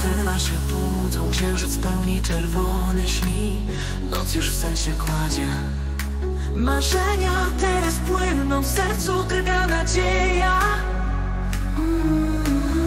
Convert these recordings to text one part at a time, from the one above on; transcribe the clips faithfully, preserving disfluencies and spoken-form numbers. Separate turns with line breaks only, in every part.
Krystyna się budzą, księżyc pełni czerwony śni. Noc już w sensie kładzie. Marzenia teraz płyną, w sercu drga nadzieja. mm,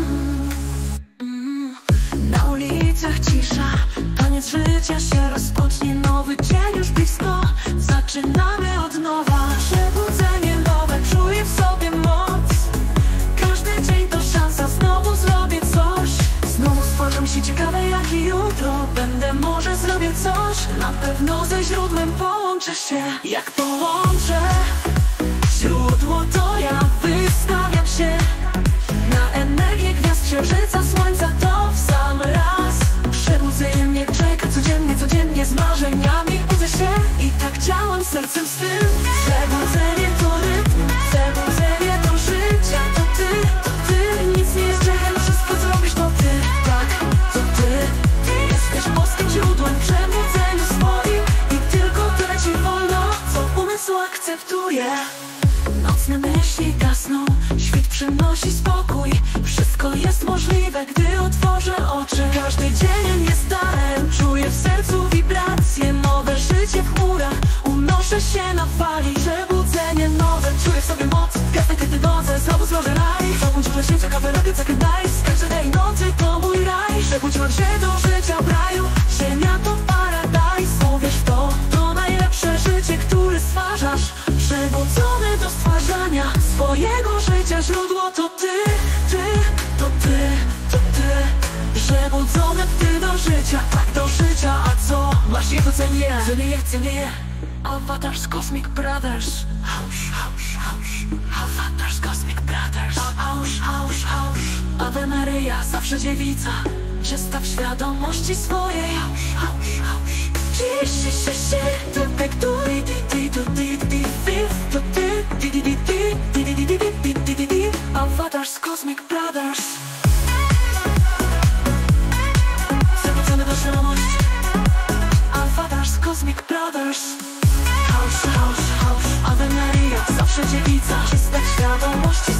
mm. Na ulicach cisza, taniec życia się rozpocznie. Nowy dzień już blisko, zaczynamy od nowa. Przebudzenie nowe, czuję w sobie moc. Każdy dzień to szansa, znowu zrobię coś. Znowu stworzę się ciekawe jak i jutro. Będę, może zrobię coś. Na pewno ze źródłem połączę się. Jak połączę źródło, to ja wystawiam się na energię gwiazd, księżyca, słońca. To w sam raz przebudzenie mnie czeka codziennie, codziennie z marzeniami budzę się. I tak działam sercem swym. Przebudzenie to rytm, przebudzenie to życie. To ty, to ty, nic nie jest grzechem. Wszystko co robisz to ty, tak, to ty. Ty jesteś boskim źródłem, przebudzeniu swoim. I tylko tyle ci wolno, co umysł akceptuje. Nocne myśli gasną, świt przynosi spokój. Wszystko jest możliwe, gdy otworzę oczy. Każdy dzień jest darem, czuję w sercu wibracje. Nowe życie w chmurach, unoszę się na fali. Przebudzenie nowe, czuję w sobie moc. Gasnę kiedy noce, znowu złożę raj. Zabudźmy się, ciekawe robię second nice. Każdy dzień nocy to mój raj. Przebudziłam się do życia w raju. Ziemia to paradajs. Uwierz w to, to najlepsze życie, które stwarzasz. Przebudzony do stwarzania swojego życia. Źródło to ty, ty, to ty, to ty. Przebudzony ty do życia, tak do życia. A co? Masz jego cenię, cenię, cenię. Avatars Cosmic Brothers. House, house, house. Avatars Cosmic Brothers. House, house, house. Ave Maria, zawsze dziewica, czysta w świadomości swojej. House, house, house. Dziś się się, to tak tu di di tu di di to ty di di di di di di di di di di di. Avatars Cosmic Brothers. Przebudzony do świadomości. Avatars Cosmic Brothers. House, house, house. Ave Maria, zawsze dziewica, czysta w świadomości